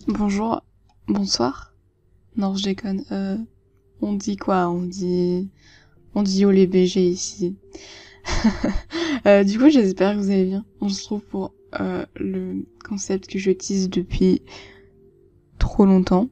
Bonjour, bonsoir. Non, je déconne. On dit quoi? On dit oh les BG ici. Du coup, j'espère que vous allez bien. On se retrouve pour le concept que je tease depuis trop longtemps.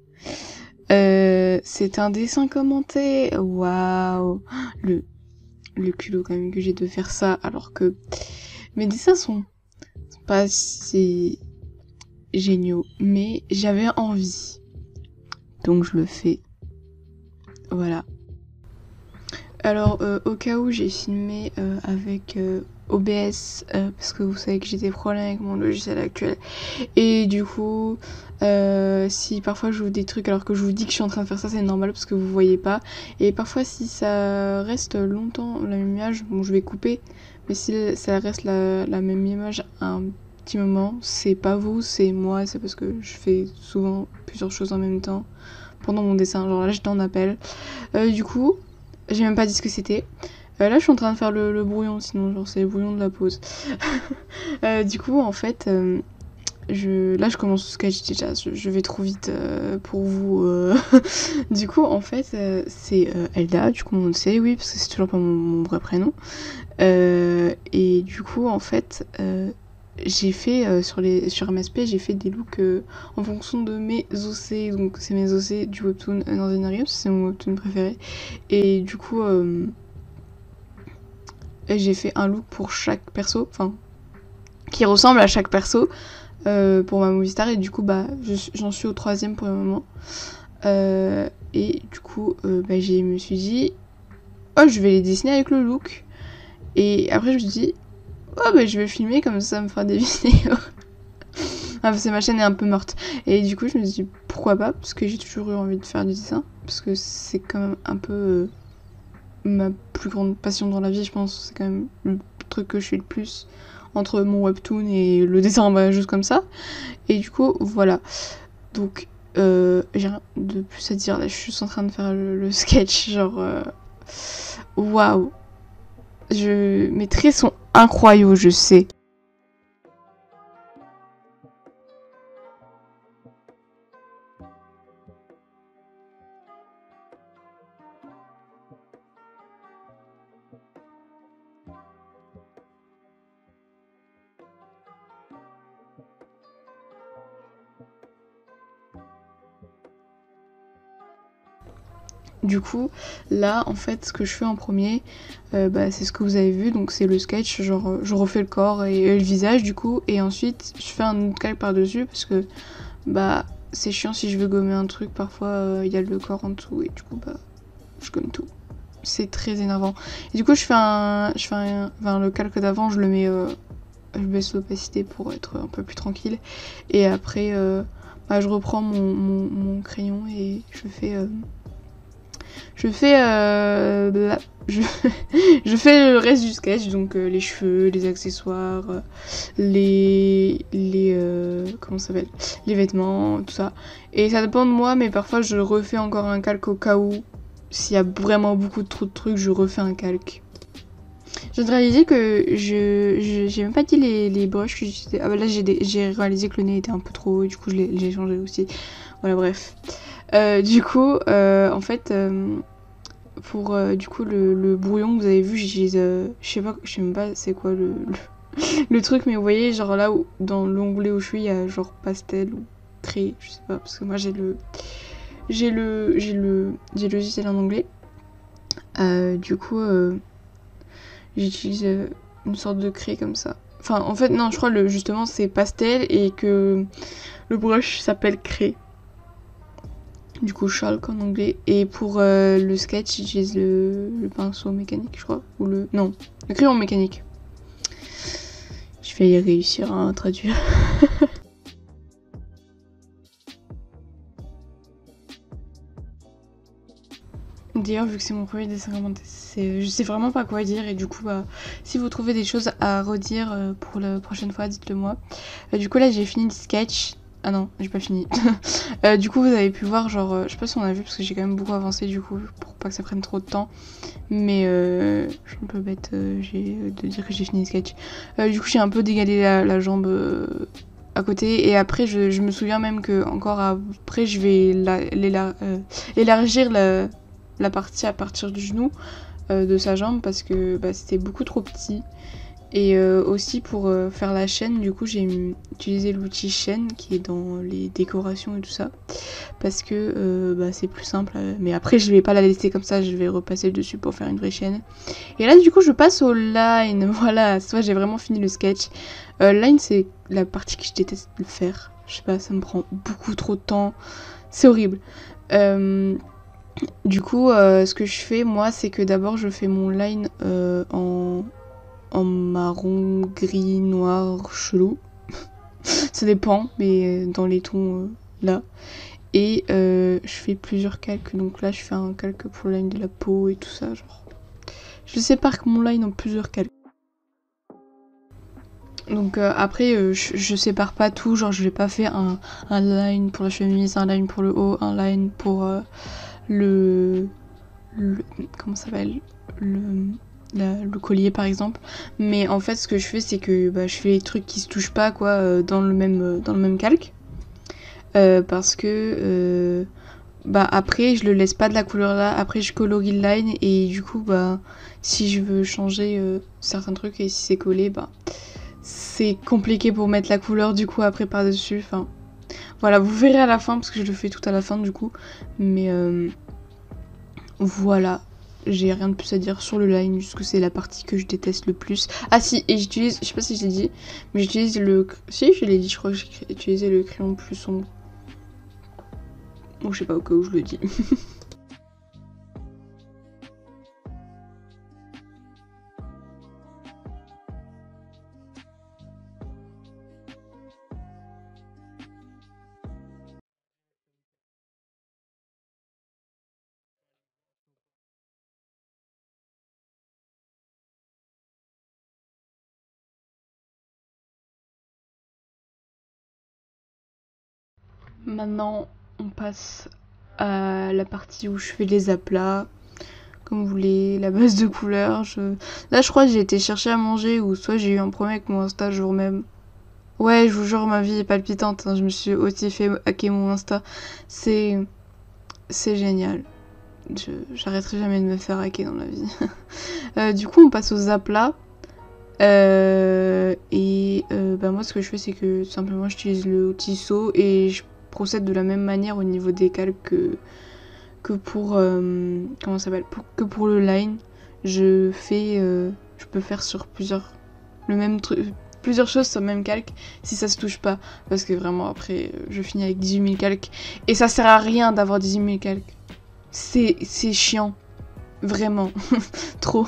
C'est un dessin commenté. Waouh, le culot quand même que j'ai de faire ça, alors que mes dessins sont pas si géniaux, mais j'avais envie, donc je le fais. Voilà. Alors, au cas où j'ai filmé avec OBS, parce que vous savez que j'ai des problèmes avec mon logiciel actuel. Et du coup, si parfois je vous des trucs alors que je vous dis que je suis en train de faire ça, c'est normal parce que vous voyez pas. Et parfois, si ça reste longtemps la même image, bon, je vais couper. Mais si ça reste la même image un petit moment, c'est pas vous, c'est moi. C'est parce que je fais souvent plusieurs choses en même temps pendant mon dessin. Genre là, j'étais en appel. Du coup, j'ai même pas dit ce que c'était. Là, je suis en train de faire le brouillon, sinon, genre, c'est le brouillon de la pause. Du coup, en fait, là, je commence le sketch déjà. Je vais trop vite pour vous. Du coup, en fait, c'est Elda, du coup, on le sait, oui, parce que c'est toujours pas mon vrai prénom. Et du coup, en fait, j'ai fait sur MSP, j'ai fait des looks en fonction de mes OC. Donc, c'est mes OC du webtoon Nordinarium, c'est mon webtoon préféré. Et du coup, j'ai fait un look pour chaque perso, enfin, qui ressemble à chaque perso pour ma movie star. Et du coup, bah, j'en suis au 3e pour le moment. Et du coup, bah, je me suis dit, oh, je vais les dessiner avec le look. Et après, je me suis dit, oh, bah, je vais filmer comme ça me fera des vidéos. Ah, parce que ma chaîne est un peu morte. Et du coup, je me suis dit, pourquoi pas? Parce que j'ai toujours eu envie de faire du dessin. Parce que c'est quand même un peu ma plus grande passion dans la vie, je pense. C'est quand même le truc que je fais le plus entre mon webtoon et le dessin, bah, juste comme ça. Et du coup, voilà. Donc, j'ai rien de plus à dire. Là, je suis juste en train de faire le sketch. Genre, waouh. Mes traits sont incroyables, je sais. Du coup, là, en fait, ce que je fais en premier, bah, c'est ce que vous avez vu, donc c'est le sketch, genre je refais le corps et le visage, du coup, et ensuite je fais un autre calque par-dessus, parce que, bah, c'est chiant si je veux gommer un truc, parfois il y a le corps en dessous, et du coup, bah, je gomme tout. C'est très énervant. Et du coup, enfin, le calque d'avant, je le mets, je baisse l'opacité pour être un peu plus tranquille, et après, bah, je reprends mon crayon et je, je fais le reste du sketch, donc les cheveux, les accessoires, comment ça s'appelle, les vêtements, tout ça. Et ça dépend de moi, mais parfois je refais encore un calque au cas où, s'il y a vraiment beaucoup trop de trucs, je refais un calque. J'ai réalisé que j'ai même pas dit les brushes que j'utilisais. Ah bah là j'ai réalisé que le nez était un peu trop haut et du coup j'ai changé aussi. Voilà, bref. Du coup, en fait, pour du coup le brouillon que vous avez vu, j'utilise, je sais même pas c'est quoi le truc, mais vous voyez, genre là où, dans l'onglet où je suis, il y a genre pastel ou craie, je sais pas, parce que moi j'ai le logiciel en anglais. Du coup, j'utilise une sorte de craie comme ça. Enfin, en fait, non, je crois justement c'est pastel et que le brush s'appelle craie. Du coup, chalk en anglais. Et pour le sketch, j'utilise le pinceau mécanique, je crois. Ou non, le crayon mécanique. Je vais y réussir à traduire. D'ailleurs, vu que c'est mon premier dessin commenté, je sais vraiment pas quoi dire. Et du coup, bah, si vous trouvez des choses à redire pour la prochaine fois, dites-le moi. Du coup, là, j'ai fini le sketch. Ah non, j'ai pas fini. Du coup, vous avez pu voir, genre, je sais pas si on a vu parce que j'ai quand même beaucoup avancé du coup, pour pas que ça prenne trop de temps. Mais je suis un peu bête de dire que j'ai fini le sketch. Du coup, j'ai un peu dégalé la jambe à côté. Et après, je me souviens même que encore après, je vais élargir la partie à partir du genou de sa jambe parce que bah, c'était beaucoup trop petit. Et aussi pour faire la chaîne, du coup j'ai utilisé l'outil chaîne qui est dans les décorations et tout ça. Parce que bah, c'est plus simple. Mais après je vais pas la laisser comme ça, je vais repasser dessus pour faire une vraie chaîne. Et là du coup je passe au line. Voilà, soit j'ai vraiment fini le sketch. Line c'est la partie que je déteste le faire. Je sais pas, ça me prend beaucoup trop de temps. C'est horrible. Du coup ce que je fais moi c'est que d'abord je fais mon line en marron, gris, noir, chelou. Ça dépend, mais dans les tons là. Et je fais plusieurs calques. Donc là, je fais un calque pour le line de la peau et tout ça. Genre, je sépare mon line en plusieurs calques. Donc après, je sépare pas tout. Genre, je vais pas faire un line pour la chemise, un line pour le haut, un line pour le comment ça s'appelle, le collier par exemple. Mais en fait ce que je fais c'est que bah, je fais les trucs qui se touchent pas quoi dans le même calque parce que bah après je le laisse pas de la couleur là, après je colorie le line et du coup bah si je veux changer certains trucs et si c'est collé bah c'est compliqué pour mettre la couleur du coup après par dessus. Enfin voilà, vous verrez à la fin parce que je le fais tout à la fin du coup, mais voilà. J'ai rien de plus à dire sur le line, juste que c'est la partie que je déteste le plus. Ah si, et j'utilise, je sais pas si je l'ai dit, mais j'utilise le... Si, je l'ai dit, je crois que j'ai utilisé le crayon plus sombre. Bon, je sais pas au cas où je le dis. Maintenant, on passe à la partie où je fais les aplats. Comme vous voulez, la base de couleurs. Là, je crois que j'ai été chercher à manger ou soit j'ai eu un problème avec mon Insta le jour même. Ouais, je vous jure, ma vie est palpitante. Hein. Je me suis aussi fait hacker mon Insta. C'est génial. J'arrêterai jamais de me faire hacker dans la vie. Du coup, on passe aux aplats. Bah moi, ce que je fais, c'est que tout simplement, j'utilise le tisseau et je procède de la même manière au niveau des calques que pour comment ça s'appelle, que pour le line. Je peux faire sur le même truc, plusieurs choses sur le même calque si ça se touche pas, parce que vraiment après je finis avec 18 000 calques et ça sert à rien d'avoir 18 000 calques. C'est chiant, vraiment, trop.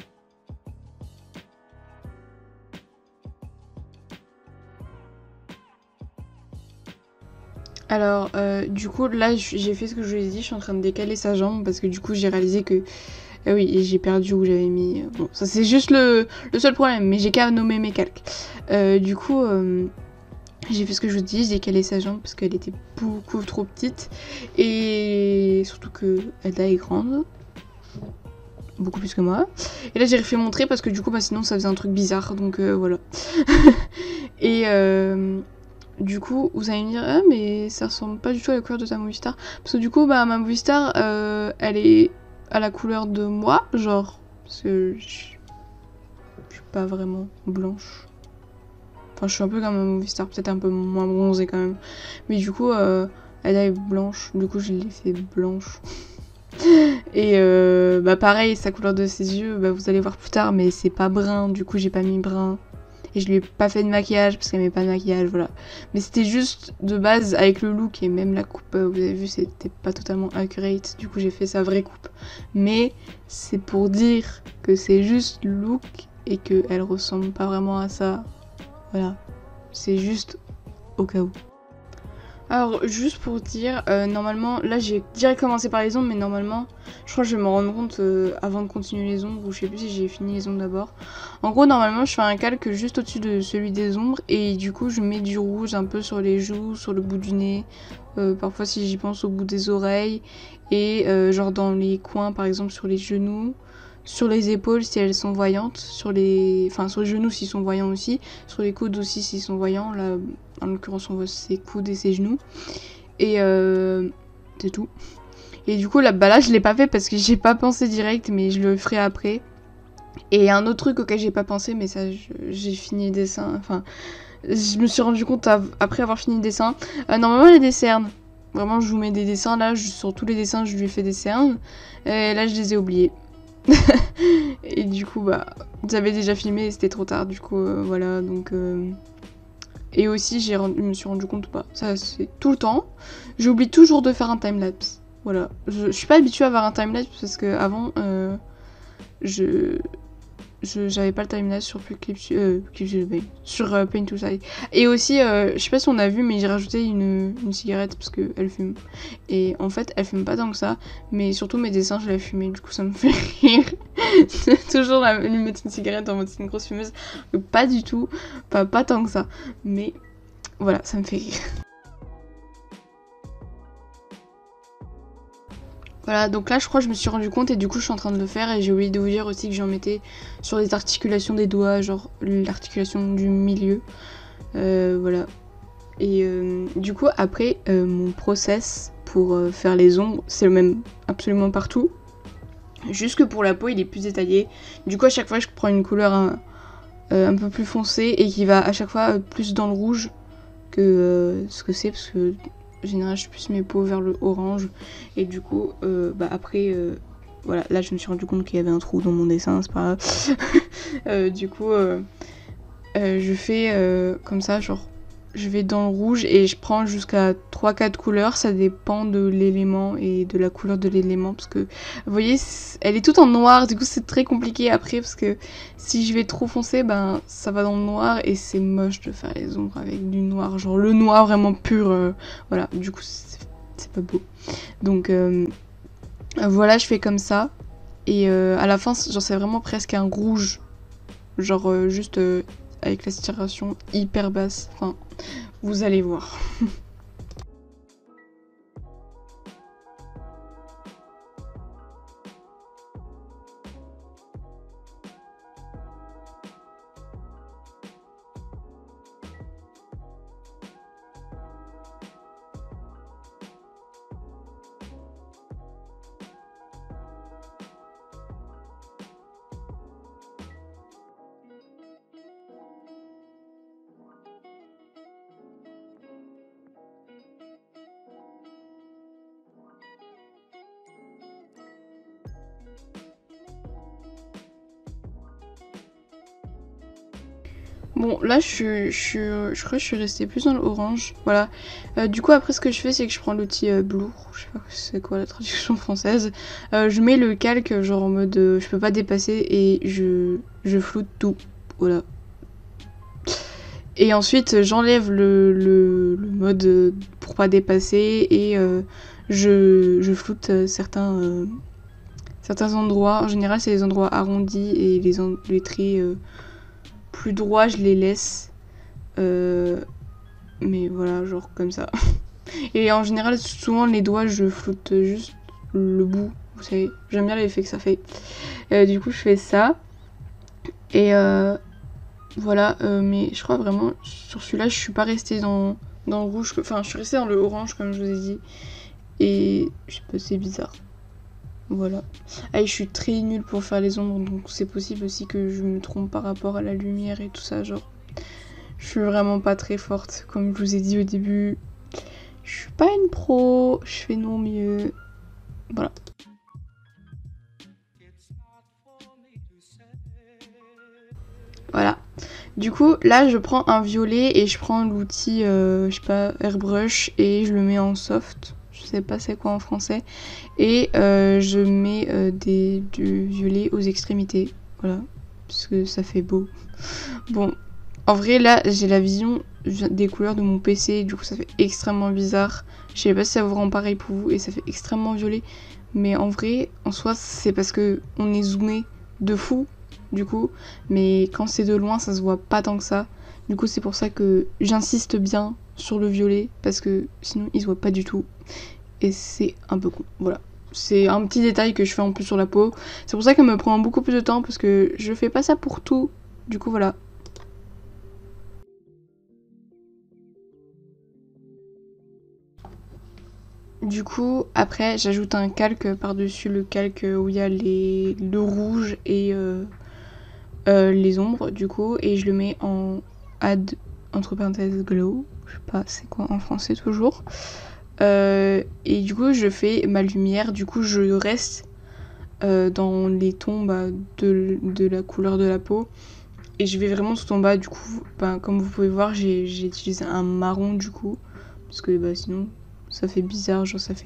Alors, du coup, là, j'ai fait ce que je vous ai dit, je suis en train de décaler sa jambe parce que du coup, j'ai réalisé que... Ah oui, j'ai perdu où j'avais mis... Bon, ça c'est juste le seul problème, mais j'ai qu'à nommer mes calques. Du coup, j'ai fait ce que je vous dis, j'ai décalé sa jambe parce qu'elle était beaucoup trop petite. Et surtout que Ada est grande. Beaucoup plus que moi. Et là, j'ai refait montrer parce que du coup, bah, sinon, ça faisait un truc bizarre. Donc, voilà. Et... Du coup, vous allez me dire, ah, mais ça ressemble pas du tout à la couleur de ta Movistar. Parce que du coup, bah, ma Movistar, elle est à la couleur de moi, genre. Parce que je suis pas vraiment blanche. Enfin, je suis un peu comme ma Movistar, peut-être un peu moins bronzée quand même. Mais du coup, elle est blanche. Du coup, je l'ai fait blanche. Et bah, pareil, sa couleur de ses yeux, bah, vous allez voir plus tard, mais c'est pas brun. Du coup, j'ai pas mis brun. Et je lui ai pas fait de maquillage parce qu'elle met pas de maquillage, voilà. Mais c'était juste de base avec le look et même la coupe, vous avez vu, c'était pas totalement accurate. Du coup, j'ai fait sa vraie coupe. Mais c'est pour dire que c'est juste le look et qu'elle ressemble pas vraiment à ça. Voilà. C'est juste au cas où. Alors, juste pour dire, normalement, là j'ai direct commencé par les ombres, mais normalement, je crois que je vais me rendre compte avant de continuer les ombres, ou je sais plus si j'ai fini les ombres d'abord. En gros, normalement, je fais un calque juste au-dessus de celui des ombres, et du coup, je mets du rouge un peu sur les joues, sur le bout du nez, parfois si j'y pense au bout des oreilles, et genre dans les coins, par exemple sur les genoux, sur les épaules si elles sont voyantes, sur les genoux s'ils sont voyants aussi, sur les coudes aussi s'ils sont voyants, là en l'occurrence on voit ses coudes et ses genoux. Et c'est tout. Et du coup là, bah là je l'ai pas fait parce que j'ai pas pensé direct, mais je le ferai après. Et un autre truc auquel j'ai pas pensé, mais ça j'ai fini le dessin, enfin je me suis rendu compte après avoir fini le dessin. Normalement il y a des cernes. Vraiment je vous mets des dessins là, sur tous les dessins je lui ai fait des cernes. Et là je les ai oubliés. Et du coup bah j'avais déjà filmé et c'était trop tard, du coup voilà donc... Et aussi je me suis rendu compte, bah ça c'est tout le temps, j'oublie toujours de faire un timelapse. Voilà, je suis pas habituée à avoir un timelapse parce que avant j'avais pas le timelapse sur sur Paint to Side. Et aussi, je sais pas si on a vu, mais j'ai rajouté une cigarette parce qu'elle fume. Et en fait, elle fume pas tant que ça, mais surtout mes dessins, je l'ai fumé, du coup ça me fait rire. Toujours lui mettre une cigarette en mode c'est une grosse fumeuse. Pas du tout, pas tant que ça. Mais voilà, ça me fait rire. Voilà, donc là je crois que je me suis rendu compte et du coup je suis en train de le faire et j'ai oublié de vous dire aussi que j'en mettais sur les articulations des doigts, genre l'articulation du milieu. Voilà. Et du coup après mon process pour faire les ombres, c'est le même absolument partout. Juste que pour la peau il est plus détaillé. Du coup à chaque fois je prends une couleur un peu plus foncée et qui va à chaque fois plus dans le rouge que ce que c'est, parce que en général je pousse mes peaux vers le orange et du coup bah après voilà, là je me suis rendu compte qu'il y avait un trou dans mon dessin, c'est pas grave. Du coup je fais comme ça, genre je vais dans le rouge et je prends jusqu'à 3-4 couleurs, ça dépend de l'élément et de la couleur de l'élément, parce que vous voyez elle est toute en noir, du coup c'est très compliqué après parce que si je vais trop foncer, ben ça va dans le noir et c'est moche de faire les ombres avec du noir, genre le noir vraiment pur, voilà, du coup c'est pas beau. Donc voilà, je fais comme ça et à la fin genre c'est vraiment presque un rouge, genre juste avec la saturation hyper basse, enfin vous allez voir. Bon, là, je crois que je suis restée plus dans l'orange. Voilà. Du coup, après, ce que je fais, c'est que je prends l'outil Blur. Je sais pas c'est quoi la traduction française. Je mets le calque, genre en mode je peux pas dépasser et je floute tout. Voilà. Et ensuite, j'enlève le mode pour pas dépasser et je floute certains endroits. En général, c'est les endroits arrondis et les traits plus droits, je les laisse. Mais voilà, genre comme ça. Et en général, souvent les doigts, je floute juste le bout. Vous savez, j'aime bien l'effet que ça fait. Du coup, je fais ça. Et voilà, mais je crois vraiment, sur celui-là, je suis pas restée dans le rouge. Enfin, je suis restée dans le orange, comme je vous ai dit. Et je sais pas, c'est bizarre. Voilà. Ah, et je suis très nulle pour faire les ombres, donc c'est possible aussi que je me trompe par rapport à la lumière et tout ça, genre. Je suis vraiment pas très forte, comme je vous ai dit au début. Je suis pas une pro, je fais de mon mieux. Voilà. Voilà. Du coup, là, je prends un violet et je prends l'outil, je sais pas, airbrush et je le mets en soft. Je sais pas c'est quoi en français. Et je mets du violet aux extrémités. Voilà. Parce que ça fait beau. Bon. En vrai, là, j'ai la vision des couleurs de mon PC. Du coup, ça fait extrêmement bizarre. Je sais pas si ça vous rend pareil pour vous. Et ça fait extrêmement violet. Mais en vrai, en soi, c'est parce que on est zoomé de fou. Du coup, mais quand c'est de loin, ça se voit pas tant que ça. Du coup, c'est pour ça que j'insiste bien sur le violet, parce que sinon, il se voit pas du tout. Et c'est un peu con. Voilà. C'est un petit détail que je fais en plus sur la peau. C'est pour ça qu'elle me prend beaucoup plus de temps, parce que je fais pas ça pour tout. Du coup, voilà. Du coup, après, j'ajoute un calque par-dessus le calque où il y a le rouge et les ombres, du coup, et je le mets en add, entre parenthèses, glow. Je sais pas c'est quoi en français toujours. Et du coup, je fais ma lumière, du coup, je reste dans les tons de la couleur de la peau. Et je vais vraiment tout en bas, du coup, comme vous pouvez voir, j'ai utilisé un marron, du coup, parce que sinon, ça fait bizarre, genre ça fait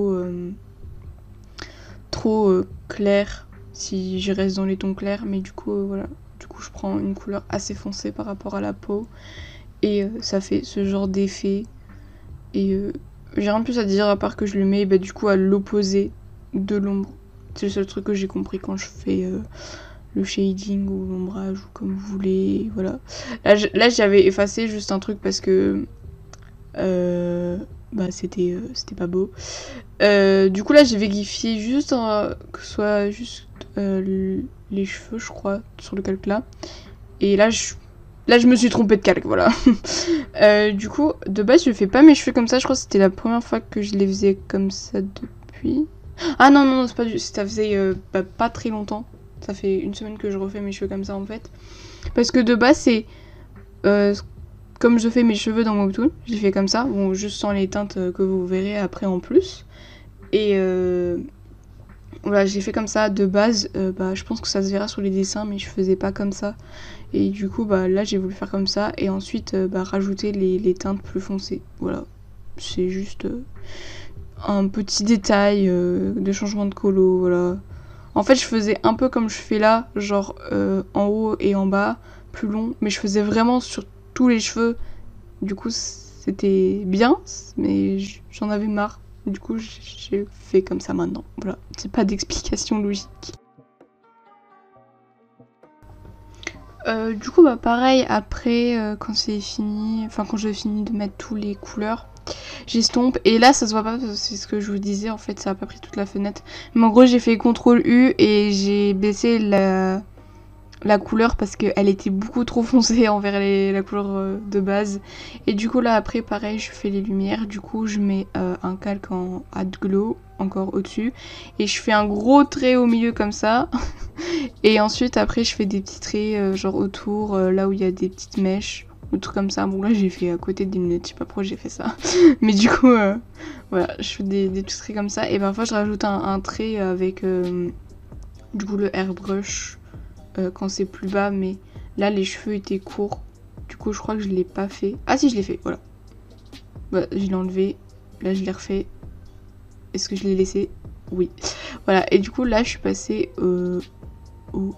trop clair si je reste dans les tons clairs, mais du coup, voilà. Du coup, je prends une couleur assez foncée par rapport à la peau, et ça fait ce genre d'effet. Et j'ai rien de plus à dire à part que je le mets du coup à l'opposé de l'ombre. C'est le seul truc que j'ai compris quand je fais le shading ou l'ombrage ou comme vous voulez. Voilà. Là j'avais effacé juste un truc parce que c'était pas beau. Du coup là j'ai vérifié juste que ce soit juste les cheveux je crois sur le calque là. Et là je me suis trompée de calque, voilà. Du coup, de base, je fais pas mes cheveux comme ça. Je crois que c'était la première fois que je les faisais comme ça depuis. Ah non, non, c'est pas ça faisait pas très longtemps. Ça fait une semaine que je refais mes cheveux comme ça en fait. Parce que de base, c'est euh, comme je fais mes cheveux dans Webtoon. Je les fais comme ça. Bon, juste sans les teintes que vous verrez après en plus. Et voilà, j'ai fait comme ça de base. Je pense que ça se verra sur les dessins, mais je faisais pas comme ça. Et du coup, là, j'ai voulu faire comme ça. Et ensuite, rajouter les teintes plus foncées. Voilà. C'est juste un petit détail de changement de colo. Voilà. En fait, je faisais un peu comme je fais là. Genre en haut et en bas, plus long. Mais je faisais vraiment sur tous les cheveux. Du coup, c'était bien. Mais j'en avais marre. Du coup, j'ai fait comme ça maintenant. Voilà. C'est pas d'explication logique. Du coup, pareil, après, quand c'est fini, enfin, quand j'ai fini de mettre tous les couleurs, j'estompe. Et là, ça se voit pas, parce que c'est ce que je vous disais, en fait, ça a pas pris toute la fenêtre. Mais en gros, j'ai fait CTRL U et j'ai baissé la couleur parce qu'elle était beaucoup trop foncée envers la couleur de base. Et du coup, là, après, pareil, je fais les lumières. Du coup, je mets un calque en Add Glow, encore au-dessus. Et je fais un gros trait au milieu comme ça. Et ensuite, après, je fais des petits traits, genre autour, là où il y a des petites mèches, ou trucs comme ça. Bon, là, j'ai fait à côté des lunettes, je sais pas pourquoi j'ai fait ça. Mais du coup, voilà, je fais des petits traits comme ça. Et parfois, je rajoute un trait avec, du coup, le airbrush quand c'est plus bas. Mais là, les cheveux étaient courts. Du coup, je crois que je l'ai pas fait. Ah si, je l'ai fait, voilà. Je l'ai enlevé. Là, je l'ai refait. Est-ce que je l'ai laissé? Oui. Voilà, et du coup, là, je suis passée au...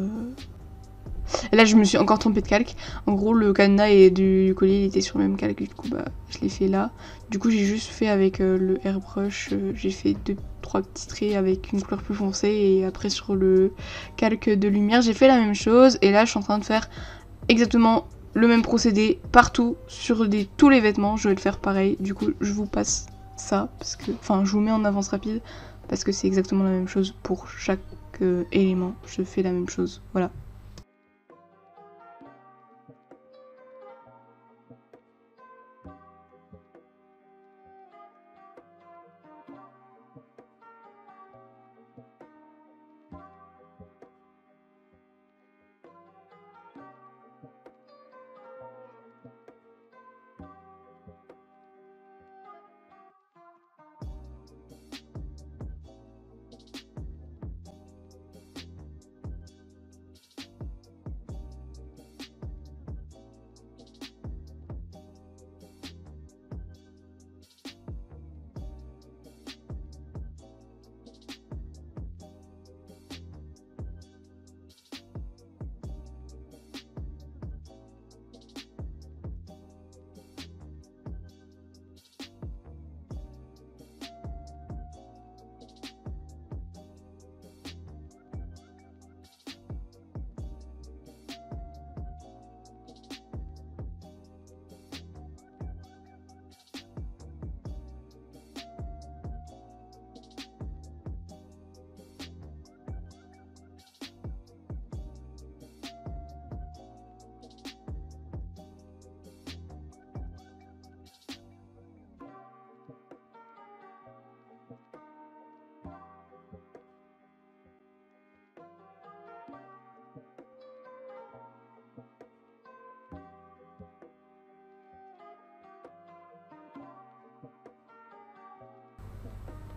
Et là, je me suis encore trompée de calque. En gros, le cadenas et du collier, il était sur le même calque. Du coup, je l'ai fait là. Du coup, j'ai juste fait avec le airbrush. J'ai fait 2-3 petits traits avec une couleur plus foncée. Et après, sur le calque de lumière, j'ai fait la même chose. Et là, je suis en train de faire exactement le même procédé partout sur tous les vêtements. Je vais le faire pareil. Du coup, je vous passe ça. Enfin, je vous mets en avance rapide. Parce que c'est exactement la même chose pour chaque élément. Je fais la même chose. Voilà.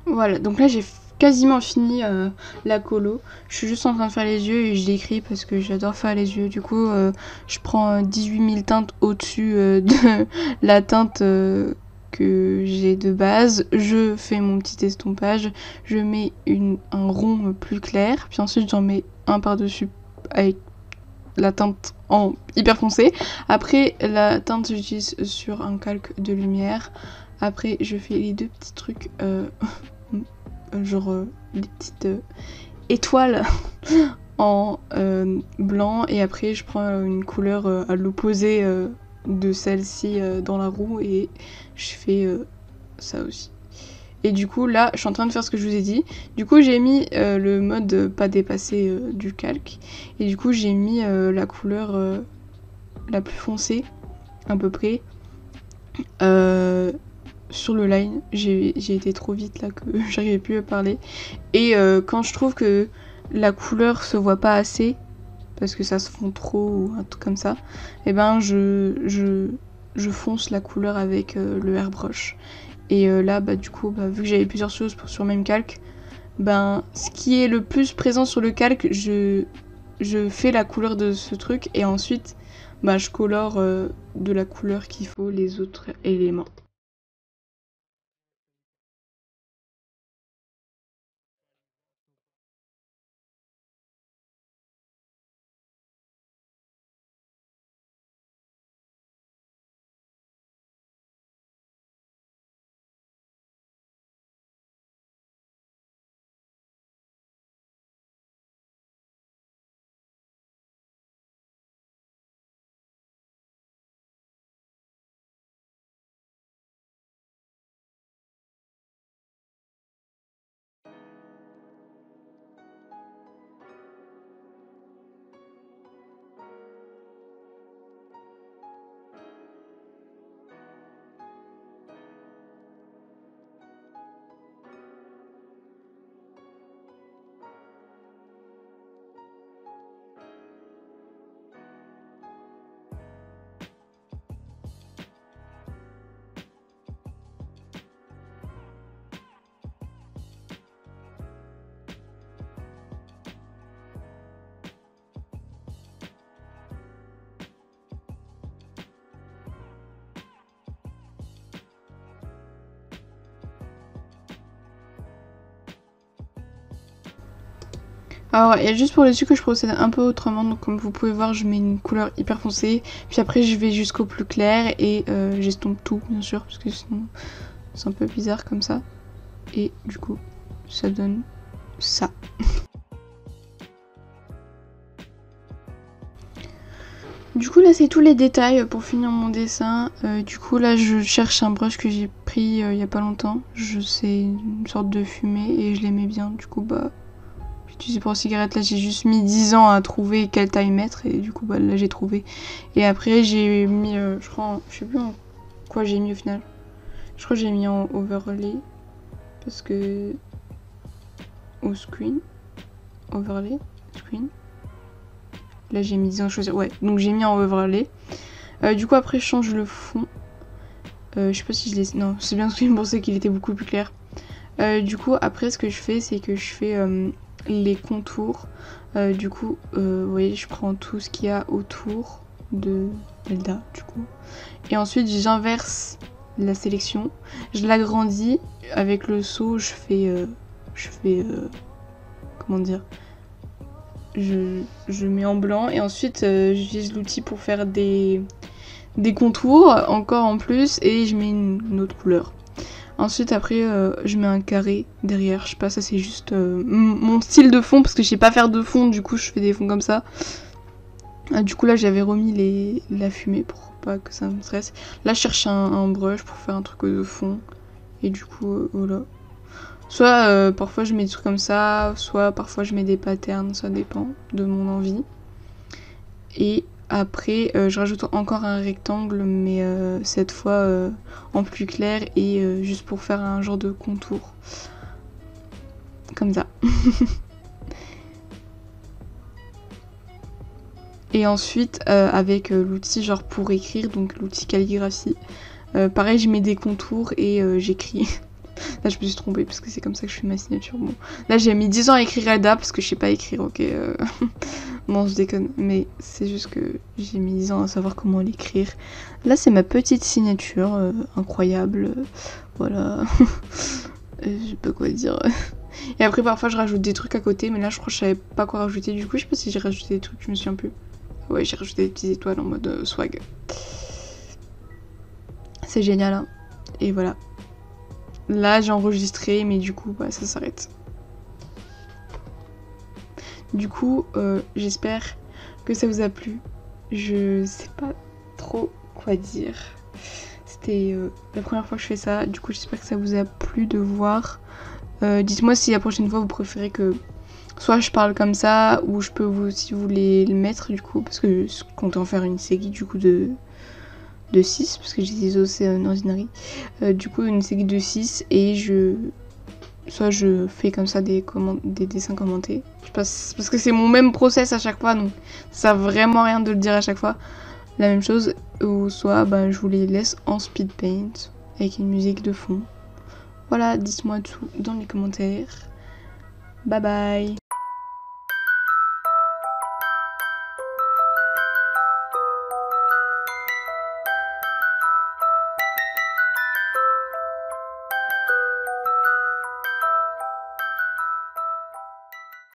Voilà, donc là j'ai quasiment fini la colo. Je suis juste en train de faire les yeux et je l'écris parce que j'adore faire les yeux. Du coup, je prends 18 000 teintes au-dessus de la teinte que j'ai de base. Je fais mon petit estompage. Je mets un rond plus clair. Puis ensuite, j'en mets un par-dessus avec la teinte en hyper foncé. Après, la teinte, j'utilise sur un calque de lumière. Après, je fais les deux petits trucs, genre des petites étoiles en blanc. Et après, je prends une couleur à l'opposé de celle-ci dans la roue et je fais ça aussi. Et du coup, là, je suis en train de faire ce que je vous ai dit. Du coup, j'ai mis le mode pas dépasser du calque. Et du coup, j'ai mis la couleur la plus foncée, à peu près, sur le line. J'ai été trop vite là que j'arrivais plus à parler. Et quand je trouve que la couleur se voit pas assez, parce que ça se fond trop ou un truc comme ça, et ben je fonce la couleur avec le airbrush. Et là, bah, du coup, bah, vu que j'avais plusieurs choses sur le même calque, ben, ce qui est le plus présent sur le calque, je fais la couleur de ce truc et ensuite, bah, je colore de la couleur qu'il faut les autres éléments. Alors, et juste pour les dessus que je procède un peu autrement, donc comme vous pouvez voir, je mets une couleur hyper foncée, puis après je vais jusqu'au plus clair et j'estompe tout, bien sûr, parce que sinon c'est un peu bizarre comme ça. Et du coup, ça donne ça. Du coup là c'est tous les détails pour finir mon dessin. Du coup là je cherche un brush que j'ai pris il y a pas longtemps. C'est une sorte de fumée et je l'aimais bien. Du coup bah j'ai utilisé pour cigarette. Là j'ai juste mis 10 ans à trouver quelle taille mettre et du coup bah là j'ai trouvé. Et après j'ai mis je crois je sais plus en quoi j'ai mis au final. Je crois que j'ai mis en overlay parce que au screen overlay screen. Là j'ai mis 10 ans à choisir. Ouais donc j'ai mis en overlay. Du coup après je change le fond. Je sais pas si je l'ai... Non, c'est bien ce que je pensais qu'il était beaucoup plus clair. Du coup, après, ce que je fais, c'est que je fais les contours. Du coup, vous voyez, je prends tout ce qu'il y a autour de Zelda, du coup. Et ensuite, j'inverse la sélection. Je l'agrandis. Avec le seau, je fais... comment dire, je mets en blanc. Et ensuite, j'utilise l'outil pour faire des contours encore en plus et je mets une autre couleur. Ensuite après je mets un carré derrière, je sais pas, ça c'est juste mon style de fond parce que je sais pas faire de fond, du coup je fais des fonds comme ça. Du coup là j'avais remis la fumée pour pas que ça me stresse. Là je cherche un brush pour faire un truc de fond et du coup voilà. Soit parfois je mets des trucs comme ça, soit parfois je mets des patterns, ça dépend de mon envie. Et après, je rajoute encore un rectangle, mais cette fois en plus clair et juste pour faire un genre de contour. Comme ça. Et ensuite, avec l'outil genre pour écrire, donc l'outil calligraphie, pareil, je mets des contours et j'écris. Là, je me suis trompée parce que c'est comme ça que je fais ma signature. Bon, là, j'ai mis 10 ans à écrire Elda parce que je sais pas écrire, ok. Non, je déconne. Mais c'est juste que j'ai mis 10 ans à savoir comment l'écrire. Là, c'est ma petite signature incroyable. Voilà. Je sais pas quoi dire. Et après, parfois, je rajoute des trucs à côté. Mais là, je crois que je savais pas quoi rajouter. Du coup, je sais pas si j'ai rajouté des trucs, je me souviens plus. Ouais, j'ai rajouté des petites étoiles en mode swag. C'est génial, hein. Et voilà. Là, j'ai enregistré, mais du coup, bah, ça s'arrête. Du coup, j'espère que ça vous a plu. Je sais pas trop quoi dire. C'était la première fois que je fais ça. Du coup, j'espère que ça vous a plu de voir. Dites-moi si la prochaine fois vous préférez que soit je parle comme ça, ou je peux vous, si vous voulez le mettre du coup, parce que je compte en faire une série du coup de 6, parce que j'ai des Ocean Ordinary. Du coup, une série de 6, et soit je fais comme ça des dessins commentés. Je passe, parce que c'est mon même process à chaque fois, donc ça sert vraiment rien de le dire à chaque fois la même chose. Ou soit bah, je vous les laisse en speed paint avec une musique de fond. Voilà, dites-moi tout dans les commentaires. Bye bye.